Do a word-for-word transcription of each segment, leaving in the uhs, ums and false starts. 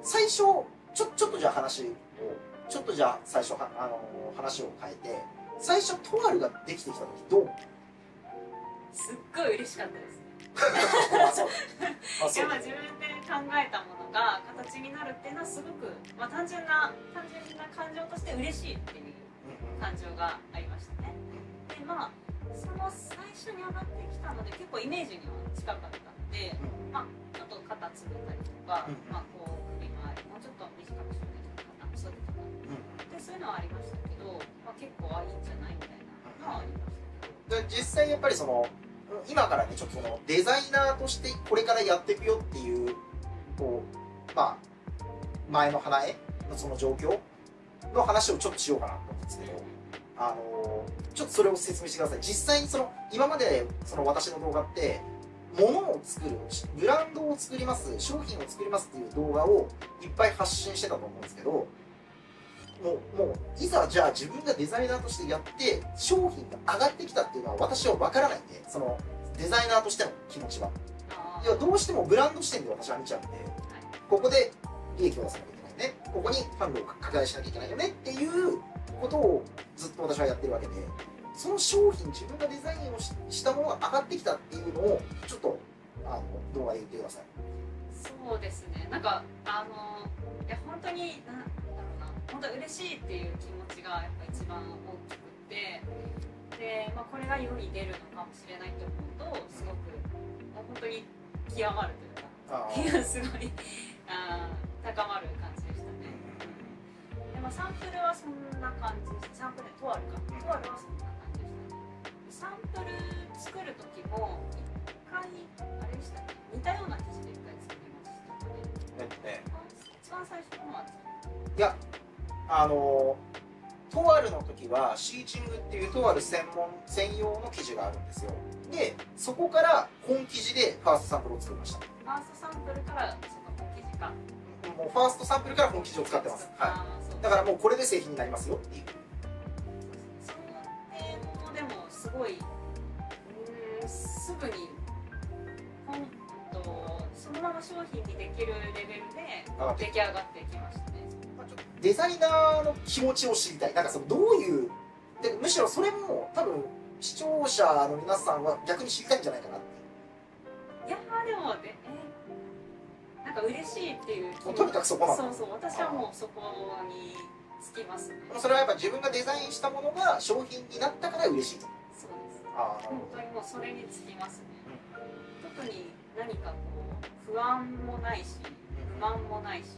最初ちょちょっとじゃあ話をちょっとじゃあ最初はあの話を変えて、最初トワルができてきた時どう？ すっごい嬉しかったです。 あ、そう。あ、そう。 いや、まあ自分で考えたものが形になるっていうのはすごく、まあ、単純な単純な感情として嬉しいっていう感情がありましたね。で、まあその最初に上がってきたので結構イメージには近かったので、まあちょっと肩つぶったりとか、まあこう首周りもうちょっと短くして肩もそうとかで、そういうのはありましたけど、まあ、結構あいいんじゃないみたいなのはありましたけど、 で実際やっぱりその今からねちょっとそのデザイナーとしてこれからやっていくよっていうこうまあ前の花江のその状況の話をちょっとしようかなと思うんですけど、あのちょっとそれを説明してください。実際にその今までその私の動画って物を作る、ブランドを作ります、商品を作りますっていう動画をいっぱい発信してたと思うんですけど、もうもういざじゃあ自分がデザイナーとしてやって商品が上がってきたっていうのは私は分からないんで、そのデザイナーとしての気持ちは。いや、どうしてもブランド視点で私は見ちゃうんで、ここで利益を出さなきゃいけないね、ここにファンドを拡大しなきゃいけないよねっていうことをずっと私はやってるわけで、その商品、自分がデザインを し, したものが上がってきたっていうのをちょっとあの動画で言ってください。 そうですね、なんかあのいや本当にななんだろうな、本当嬉しいっていう気持ちがやっぱ一番大きくて、で、まあ、これが世に出るのかもしれないと思うとすごくもう本当に極まるというか、気がすごいあ高まる感じでしたね。で、まあ、サンプルはそんな感じです。サンプルトワルかトワルはそんな感じでしたね。サンプル作る時も一回あれでしたっけ、似たような生地で一回作りましたね。 えっとね、 一番最初のは、 いや、あのトワルの時はシーチングっていうトワル専門専用の生地があるんですよ。で、そこから本生地でファーストサンプルを作りました。 ファーストサンプルからその本生地か。 もうファーストサンプルから本生地を使ってます。はい。だからもうこれで製品になりますよっていう。 その点もでもすごい、うん、すぐにほんとそのまま商品にできるレベルで出来上がってきましたね。 デザイナーの気持ちを知りたい。なんかそのどういうで、むしろそれも多分視聴者の皆さんは逆に知りたいんじゃないかなっていう。 いやーでもね、えなんか嬉しいっていう気持ち、 とにかくそこなんだ。 そうそう、私はもうそこにつきますね。 それはやっぱ自分がデザインしたものが商品になったから嬉しいと。 そうです。 ああ、 本当にもうそれにつきますね。うん、特に何かこう不安もないし不満もないし、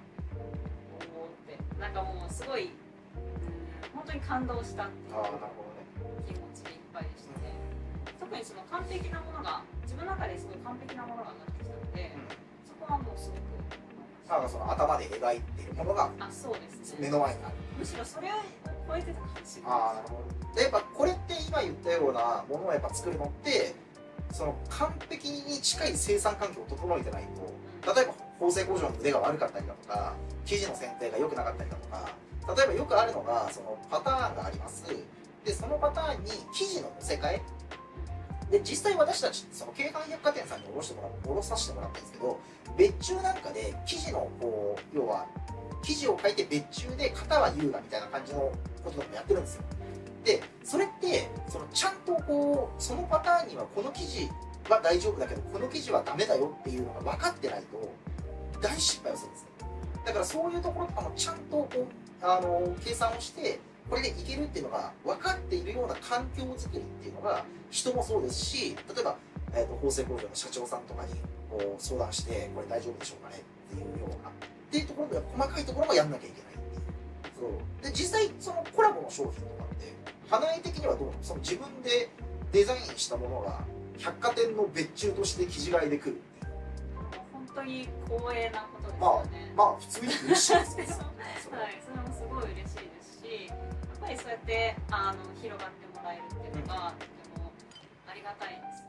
なんかもうすごい、うん、本当に感動したっていう気持ちでいっぱいでしたね。特にその完璧なものが自分の中ですごい完璧なものが上がってきたので、うん、そこはもうすごくなんかその頭で描いているものがあそうですね、 目の前にある。 むしろそれを超えてたかもしれない。 ああ、なるほど。でやっぱこれって今言ったようなものをやっぱ作るのってその完璧に近い生産環境を整えてないと、例えば縫製工場の腕が悪かったりだとか生地の選定が良くなかったりだとか、例えばよくあるのがそのパターンがあります。でそのパターンに生地の乗せ替えで、実際私たちその京阪百貨店さんに卸してもらう卸させてもらったんですけど、別注なんかで生地のこう要は生地を書いて別注で型は優雅みたいな感じのこととかもやってるんですよ。でそれってそのちゃんとこうそのパターンにはこの生地は大丈夫だけどこの生地はダメだよっていうのが分かってないと大失敗をするんですね。だからそういうところとかもちゃんとこうあの計算をしてこれでいけるっていうのが分かっているような環境づくりっていうのが人もそうですし、例えば、えーと縫製工場の社長さんとかにこう相談してこれ大丈夫でしょうかねっていうようなっていうところで細かいところもやんなきゃいけないっていう。そうで実際そのコラボの商品とかって花江的にはどうなの？その自分でデザインしたものが百貨店の別注として生地買いで来るっていう。 本当に光栄なことですまあよね。 まあ普通に嬉しいですね。 はい、それもすごい嬉しいですし、やっぱりそうやってあの広がってもらえるっていうのがとてもありがたいです。